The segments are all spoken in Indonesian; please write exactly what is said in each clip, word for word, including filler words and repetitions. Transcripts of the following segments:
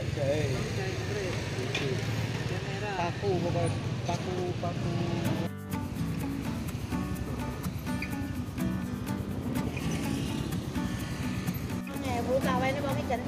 Jahe. Paku pokoknya paku paku. Nè, bữa tao bay nó bao cái chỉnh.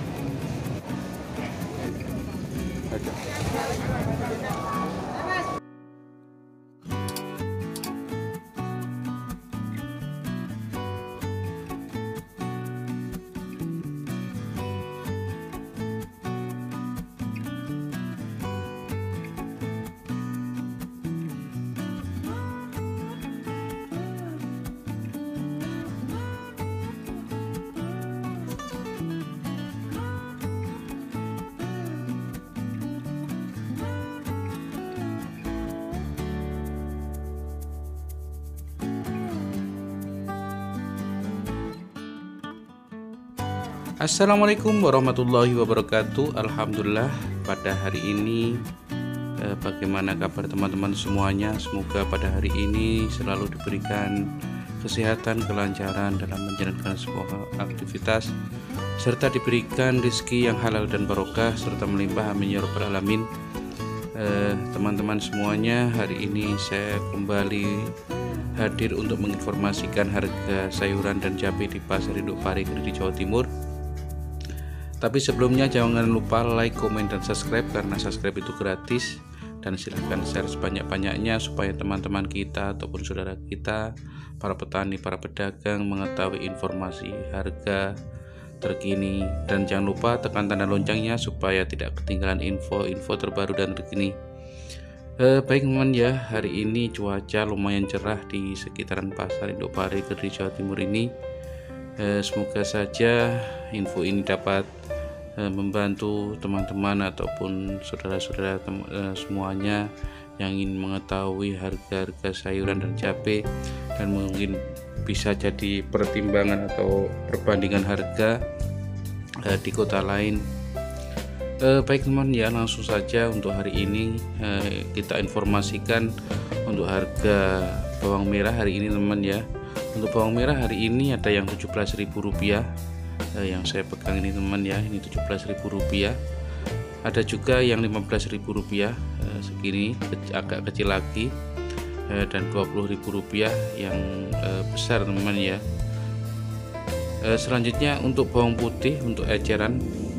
Assalamualaikum warahmatullahi wabarakatuh. Alhamdulillah, pada hari ini eh, bagaimana kabar teman-teman semuanya? Semoga pada hari ini selalu diberikan kesehatan, kelancaran dalam menjalankan sebuah aktivitas, serta diberikan rezeki yang halal dan barokah serta melimpah, amin ya rabbal alamin. eh, Teman-teman semuanya, hari ini saya kembali hadir untuk menginformasikan harga sayuran dan cabai di Pasar Induk Pari di Jawa Timur. Tapi sebelumnya jangan lupa like, komen, dan subscribe, karena subscribe itu gratis. Dan silahkan share sebanyak-banyaknya supaya teman-teman kita ataupun saudara kita, para petani, para pedagang mengetahui informasi harga terkini. Dan jangan lupa tekan tanda loncengnya supaya tidak ketinggalan info-info terbaru dan terkini. eh, Baik teman ya, hari ini cuaca lumayan cerah di sekitaran Pasar Induk Pari di Jawa Timur ini. eh, Semoga saja info ini dapat membantu teman-teman ataupun saudara-saudara eh, semuanya yang ingin mengetahui harga-harga sayuran dan cabai, dan mungkin bisa jadi pertimbangan atau perbandingan harga eh, di kota lain. eh, Baik teman ya, langsung saja untuk hari ini eh, kita informasikan untuk harga bawang merah hari ini teman ya. Untuk bawang merah hari ini ada yang tujuh belas ribu rupiah, Eh, yang saya pegang ini teman ya, ini tujuh belas ribu rupiah. Ada juga yang lima belas ribu rupiah, eh, segini ke- agak kecil lagi, eh, dan dua puluh ribu rupiah yang eh, besar teman ya. Eh, selanjutnya untuk bawang putih untuk eceran,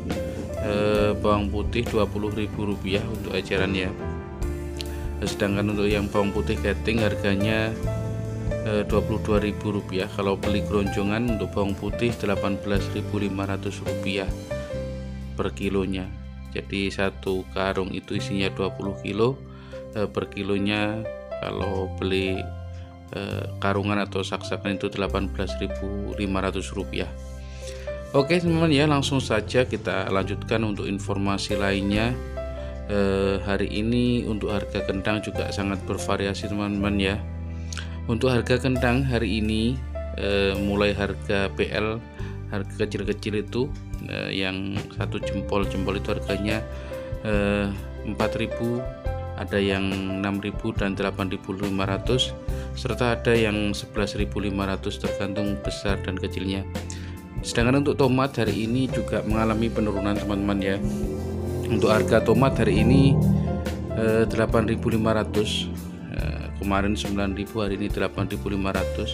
eh, bawang putih dua puluh ribu rupiah untuk eceran ya. Eh, sedangkan untuk yang bawang putih keting harganya dua puluh dua ribu rupiah. Kalau beli keroncongan untuk bawang putih delapan belas ribu lima ratus rupiah per kilonya. Jadi satu karung itu isinya dua puluh kilo, eh, per kilonya kalau beli eh, karungan atau sak-sakan itu delapan belas ribu lima ratus rupiah. Oke teman-teman ya, langsung saja kita lanjutkan untuk informasi lainnya. eh, Hari ini untuk harga kentang juga sangat bervariasi teman-teman ya. Untuk harga kentang hari ini eh, mulai harga P L, harga kecil-kecil itu eh, yang satu jempol-jempol itu harganya eh, empat ribu, ada yang enam ribu dan delapan ribu lima ratus, serta ada yang sebelas ribu lima ratus tergantung besar dan kecilnya. Sedangkan untuk tomat hari ini juga mengalami penurunan teman-teman ya. Untuk harga tomat hari ini eh, delapan ribu lima ratus, kemarin sembilan ribu, hari ini delapan ribu lima ratus.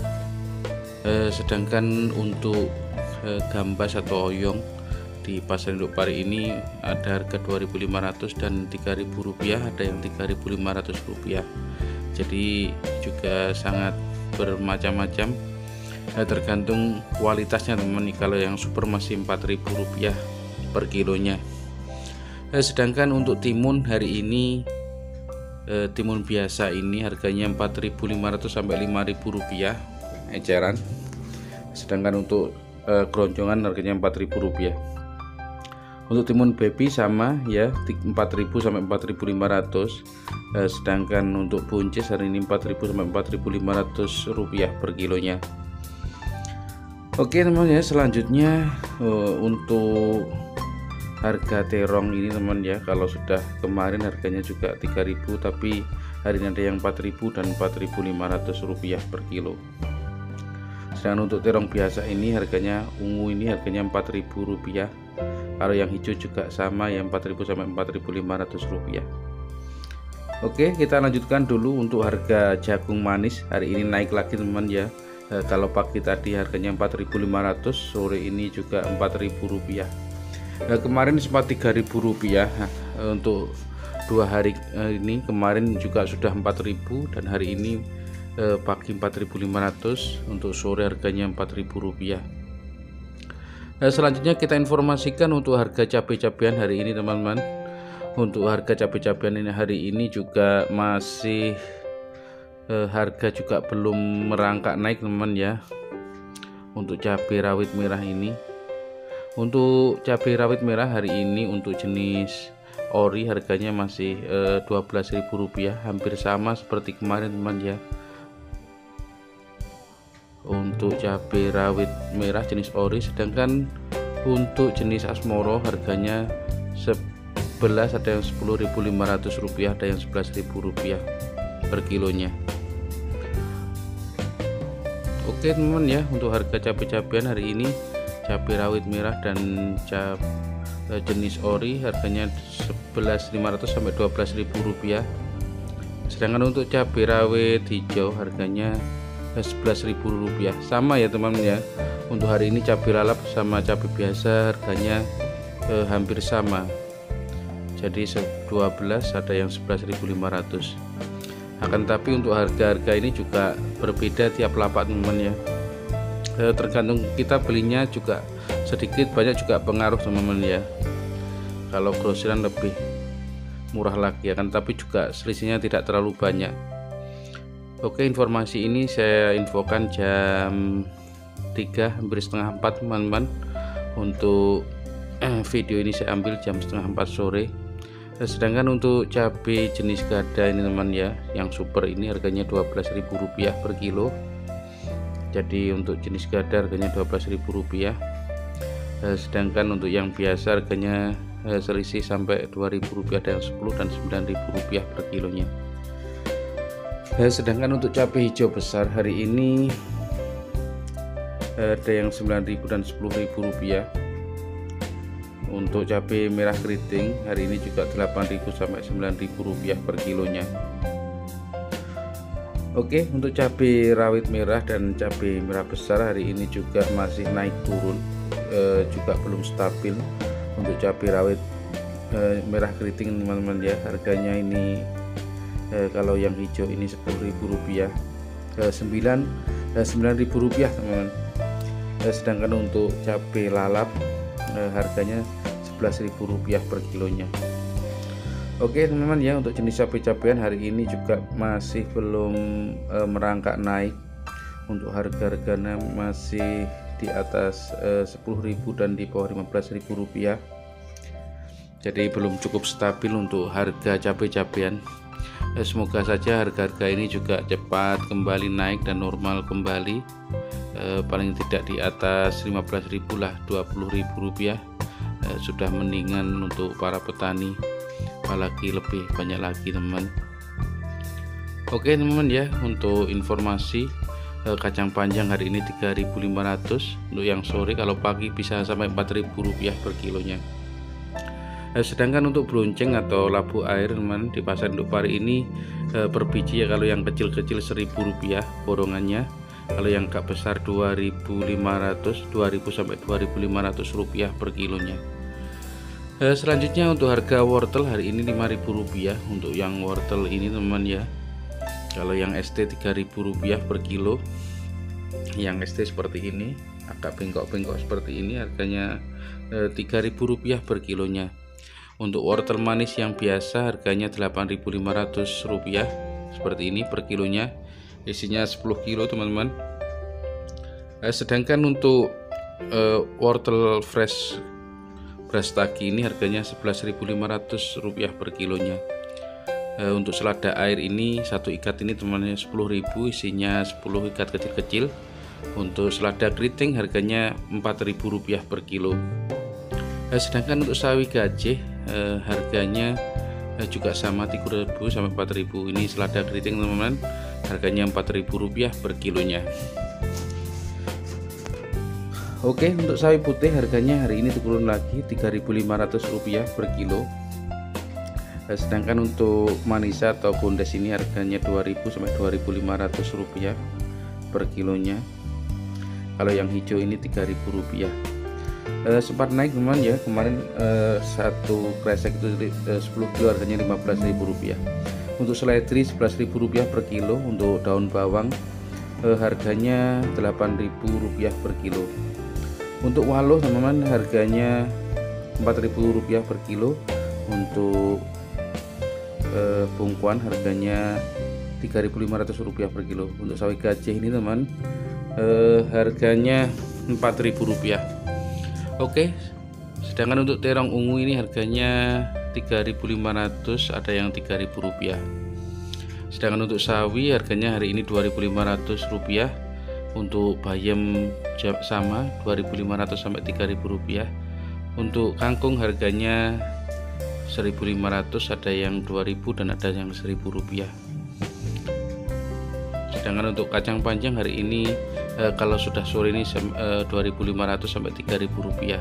eh, sedangkan untuk eh, gambas atau oyong di Pasar Induk Pari ini ada harga dua ribu lima ratus dan tiga ribu rupiah, ada yang tiga ribu lima ratus rupiah. Jadi juga sangat bermacam-macam, eh, tergantung kualitasnya teman. Kalau yang super masih empat ribu rupiah per kilonya. eh, sedangkan untuk timun hari ini, E, timun biasa ini harganya empat ribu lima ratus sampai lima ribu rupiah eceran. Sedangkan untuk e, keroncongan harganya empat ribu rupiah. Untuk timun baby sama ya, empat ribu sampai empat ribu lima ratus. E, sedangkan untuk buncis hari ini empat ribu sampai empat ribu lima ratus rupiah per kilonya. Oke teman ya, selanjutnya e, untuk harga terong ini teman ya, kalau sudah kemarin harganya juga tiga ribu, tapi hari ini ada yang empat ribu dan empat ribu lima ratus rupiah per kilo. Sedangkan untuk terong biasa ini harganya ungu ini harganya empat ribu rupiah, Kalau yang hijau juga sama ya, empat ribu sampai empat ribu lima ratus rupiah. Oke, kita lanjutkan dulu untuk harga jagung manis. Hari ini naik lagi teman ya. E, kalau pagi tadi harganya empat ribu lima ratus, sore ini juga empat ribu rupiah. E, kemarin sempat tiga ribu rupiah. Nah, e, untuk dua hari e, ini kemarin juga sudah empat ribu, dan hari ini e, pagi empat ribu lima ratus, untuk sore harganya empat ribu rupiah. E, selanjutnya kita informasikan untuk harga cabai-cabian hari ini teman-teman. Untuk harga cabai-cabian ini hari ini juga masih eh, harga juga belum merangkak naik teman ya. Untuk cabai rawit merah ini, untuk cabai rawit merah hari ini untuk jenis ori harganya masih eh, dua belas ribu rupiah, hampir sama seperti kemarin teman ya. Untuk cabai rawit merah jenis ori, sedangkan untuk jenis asmoro harganya sebelas, ada yang sepuluh ribu lima ratus rupiah, ada yang sebelas ribu rupiah per kilonya. Oke teman ya, untuk harga cabai-cabian hari ini cabai rawit merah dan cabai jenis ori harganya sebelas ribu lima ratus sampai dua belas ribu rupiah. Sedangkan untuk cabai rawit hijau harganya sebelas ribu rupiah. Sama ya teman-teman ya. Untuk hari ini cabai lalap sama cabai biasa harganya eh, hampir sama. Jadi dua belas, ada yang sebelas ribu lima ratus. Akan tapi untuk harga-harga ini juga berbeda tiap lapak teman-teman ya. E, tergantung kita belinya juga sedikit banyak juga pengaruh teman-teman ya. Kalau grosiran lebih murah lagi, akan tapi juga selisihnya tidak terlalu banyak. Oke, informasi ini saya infokan jam tiga hampir setengah empat teman-teman. Untuk eh, video ini saya ambil jam setengah empat sore. Sedangkan untuk cabai jenis gada ini teman ya, yang super ini harganya dua belas ribu rupiah per kilo. Jadi untuk jenis gada harganya dua belas ribu rupiah. Sedangkan untuk yang biasa harganya selisih sampai dua ribu rupiah, ada yang sepuluh dan sembilan ribu rupiah per kilonya. Sedangkan untuk cabai hijau besar hari ini ada yang sembilan ribu dan sepuluh ribu rupiah. Untuk cabai merah keriting hari ini juga delapan ribu sampai sembilan ribu rupiah per kilonya. Oke, untuk cabai rawit merah dan cabai merah besar hari ini juga masih naik turun, e, juga belum stabil. Untuk cabai rawit e, merah keriting teman-teman ya, harganya ini e, kalau yang hijau ini sepuluh ribu rupiah, e, sembilan ribu rupiah teman-teman. E, sedangkan untuk cabai lalap e, harganya sebelas ribu rupiah per kilonya. Oke teman-teman ya, untuk jenis cabai-cabian hari ini juga masih belum e, merangkak naik. Untuk harga-harganya masih di atas e, sepuluh ribu dan di bawah lima belas ribu rupiah. Jadi belum cukup stabil untuk harga cabai-cabian. E, semoga saja harga-harga ini juga cepat kembali naik dan normal kembali. E, paling tidak di atas lima belas ribu lah, dua puluh ribu rupiah. Eh, sudah mendingan untuk para petani, apalagi lebih banyak lagi teman. Oke teman-teman ya, untuk informasi eh, kacang panjang hari ini tiga ribu lima ratus, untuk yang sore kalau pagi bisa sampai empat ribu rupiah per kilonya. Eh, sedangkan untuk berunceng atau labu air teman di pasar induk pari ini eh, per biji ya, kalau yang kecil-kecil seribu rupiah borongannya, kalau yang agak besar dua ribu lima ratus, dua ribu sampai dua ribu lima ratus rupiah per kilonya. Eh, selanjutnya untuk harga wortel hari ini lima ribu rupiah. Untuk yang wortel ini teman ya, kalau yang S T tiga ribu rupiah per kilo. Yang S T seperti ini, agak bengkok-bengkok seperti ini, harganya eh, tiga ribu rupiah per kilonya. Untuk wortel manis yang biasa harganya delapan ribu lima ratus rupiah seperti ini per kilonya. Isinya sepuluh kilo teman-teman. Eh, sedangkan untuk eh, wortel fresh Brastagi ini harganya sebelas ribu lima ratus rupiah per kilonya. E, untuk selada air ini satu ikat ini temannya sepuluh ribu, isinya sepuluh ikat kecil-kecil. Untuk selada keriting harganya empat ribu rupiah per kilo. E, sedangkan untuk sawi gajih e, harganya e, juga sama tiga ribu sampai empat ribu. Ini selada keriting teman-teman, harganya empat ribu rupiah per kilonya. Oke, untuk sawi putih harganya hari ini turun lagi tiga ribu lima ratus rupiah per kilo. Sedangkan untuk manisa atau bondes ini harganya dua ribu sampai dua ribu lima ratus rupiah per kilonya. Kalau yang hijau ini tiga ribu rupiah. E, sempat naik teman ya, kemarin e, satu kresek itu e, sepuluh kilo harganya lima belas ribu rupiah. Untuk seledri sebelas ribu rupiah per kilo. Untuk daun bawang e, harganya delapan ribu rupiah per kilo. Untuk waluh teman-teman harganya empat ribu rupiah per kilo. Untuk e, bungkuan harganya tiga ribu lima ratus rupiah per kilo. Untuk sawi gajah ini teman e, harganya empat ribu rupiah. Oke, sedangkan untuk terong ungu ini harganya tiga ribu lima ratus, ada yang tiga ribu rupiah. Sedangkan untuk sawi harganya hari ini dua ribu lima ratus rupiah. Untuk bayam sama dua ribu lima ratus sampai tiga ribu rupiah. Untuk kangkung harganya seribu lima ratus, ada yang dua ribu dan ada yang seribu rupiah. Sedangkan untuk kacang panjang hari ini eh, kalau sudah sore ini eh, dua ribu lima ratus sampai tiga ribu rupiah.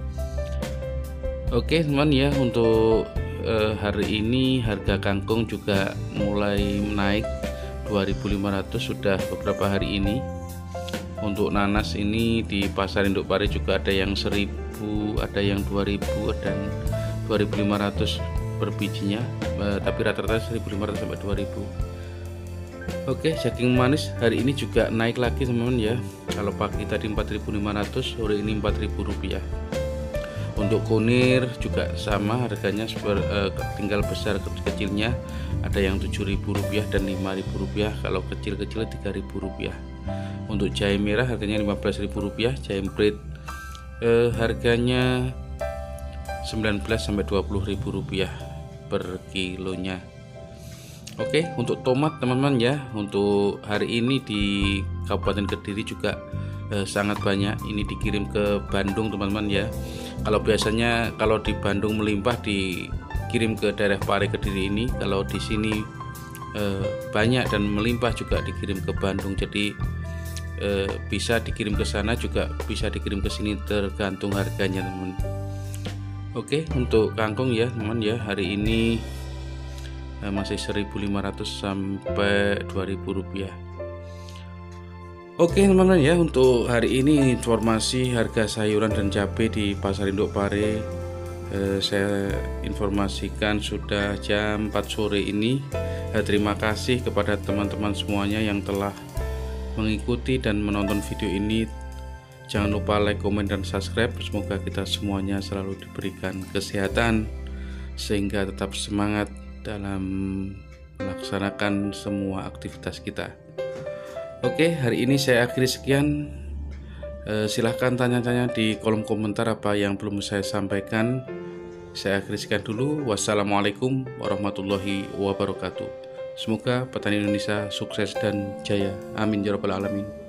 Oke teman ya, untuk eh, hari ini harga kangkung juga mulai naik dua ribu lima ratus sudah beberapa hari ini. Untuk nanas ini di pasar induk pari juga ada yang seribu, ada yang dua ribu dan dua ribu lima ratus per bijinya, eh, tapi rata-rata seribu lima ratus sampai dua ribu. Oke, daging manis hari ini juga naik lagi teman-teman ya. Kalau pagi tadi empat ribu lima ratus, sore ini empat ribu rupiah. Untuk kunir juga sama harganya, seper, eh, tinggal besar kecilnya ada yang tujuh ribu rupiah dan lima ribu rupiah. Kalau kecil-kecil tiga ribu rupiah. Untuk jahe merah harganya lima belas ribu rupiah. Jahe breit eh, harganya sembilan belas sampai dua puluh ribu rupiah per kilonya. Oke, untuk tomat teman-teman ya, untuk hari ini di Kabupaten Kediri juga eh, sangat banyak. Ini dikirim ke Bandung teman-teman ya. Kalau biasanya kalau di Bandung melimpah dikirim ke daerah Pare Kediri ini. Kalau di sini eh, banyak dan melimpah juga dikirim ke Bandung. Jadi eh, bisa dikirim ke sana juga bisa dikirim ke sini, tergantung harganya teman-teman. Oke, untuk kangkung ya teman ya, hari ini masih seribu lima ratus sampai dua ribu rupiah. Oke teman-teman ya, untuk hari ini informasi harga sayuran dan cabai di pasar induk Pare eh, saya informasikan sudah jam empat sore ini. eh, Terima kasih kepada teman-teman semuanya yang telah mengikuti dan menonton video ini. Jangan lupa like, komen, dan subscribe. Semoga kita semuanya selalu diberikan kesehatan sehingga tetap semangat dalam melaksanakan semua aktivitas kita. Oke, hari ini saya akhiri sekian. e, silahkan tanya-tanya di kolom komentar apa yang belum saya sampaikan. Saya akhiri sekian dulu. Wassalamualaikum warahmatullahi wabarakatuh. Semoga petani Indonesia sukses dan jaya. Amin ya rabbal alamin.